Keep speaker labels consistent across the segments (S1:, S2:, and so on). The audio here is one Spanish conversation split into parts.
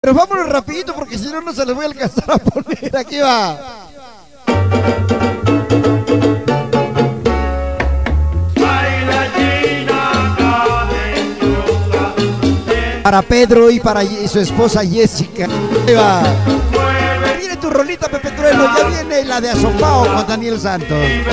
S1: Pero vámonos rapidito porque si no, no se les voy a alcanzar a poner. Aquí va. Para Pedro y para su esposa Jessica. Ahí va. Viene tu rolita, Pepe Trueno. Ya viene la de Azopao con Daniel Santos.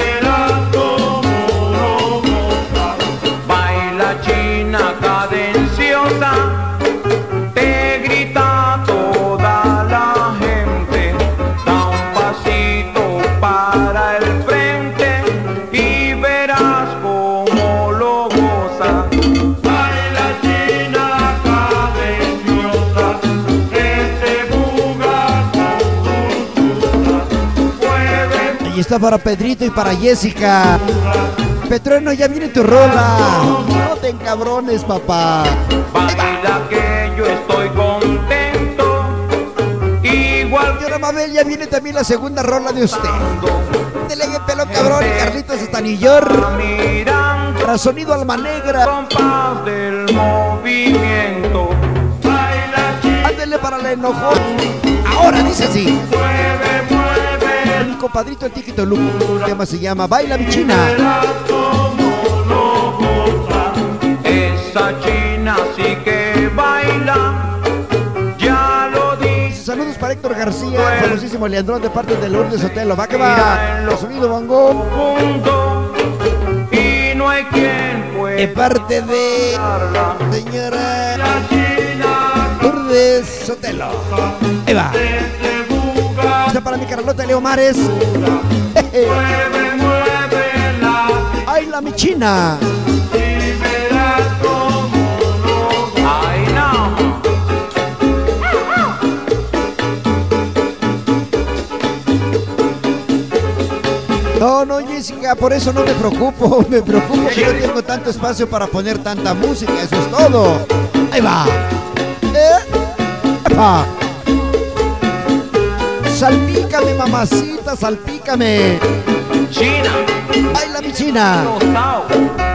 S2: Baila china cadenciosa, te grita toda la gente. Da un pasito para el frente y verás cómo lo goza. Baila china cadenciosa, este buga con
S1: Ahí está para Pedrito y para Jessica. Petrueno, ya viene tu rola. No te encabrones, papá.
S2: baila que yo estoy contento. Igual
S1: Señora Mabel, ya viene también la segunda rola de usted. Dele que pelo cabrón, Carlitos Estanillor.
S2: mirando
S1: Para Sonido Alma Negra.
S2: compás del movimiento. Baila china,
S1: Ándele para la enojón. Ahora dice así.
S2: mueve, mueve.
S1: Mi compadrito el Tiquito Luco. El tema se llama Baila mi China.
S2: Verás cómo lo goza. Esa china sí que baila. Ya lo dice.
S1: Saludos para Héctor García, famosísimo Leandrón de parte de Lourdes Sotelo. Va que va. El sonido bongo.
S2: Punto. Y no hay quien
S1: De
S2: pueda
S1: parte de
S2: pararla.
S1: señora
S2: La china
S1: Lourdes Sotelo. Ahí va.
S2: este buga.
S1: Está para mi Carlota Leo Mares.
S2: Mueve, muévela.
S1: Ay, la mi China.
S2: Y verás cómo lo. Ay, no.
S1: No, Jessica, por eso no me preocupo. Me preocupo que no tengo tanto espacio para poner tanta música. Eso es todo. Ahí va. ¡Epa! Salpícame, mamacita, salpícame.
S2: China.
S1: Ay, la mi China.
S2: Rosao.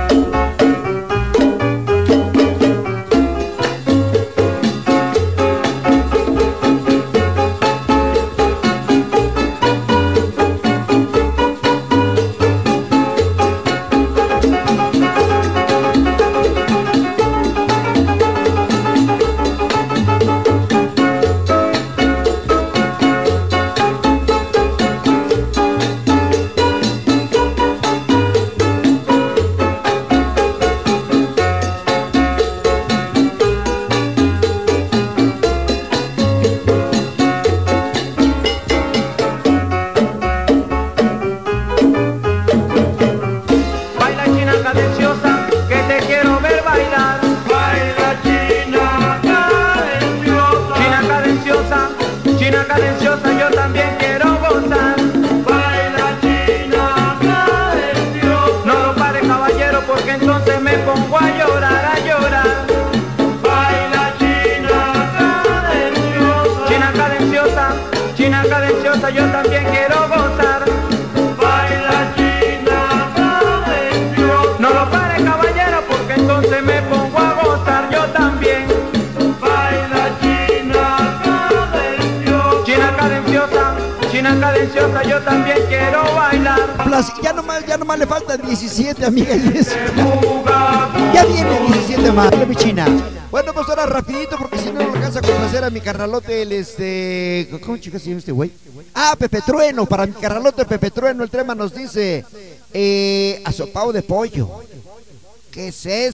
S2: Baila china cadenciosa, que te quiero ver bailar. Baila china cadenciosa. China cadenciosa, china cadenciosa, yo también quiero gozar. Baila china cadenciosa. No lo pare, caballero, porque entonces me pongo a llorar, a llorar. Baila china cadenciosa. China cadenciosa, china cadenciosa, yo también quiero gozar. Baila china cadenciosa. No lo pare, caballero, porque entonces me pongo a gozar yo también. Baila china cadenciosa. China cadenciosa, china cadenciosa, yo también quiero bailar.
S1: Ya nomás le faltan 17, amiga Jessica. Ya viene 17 más, la mi China. Bueno, pues ahora rapidito porque si no alcanza a complacer a mi carnalote ¿cómo chicas se llama este güey? Ah, Pepe Trueno, para mi carnalote Pepe Trueno, el tema nos dice asopao de pollo. ¿Qué es eso?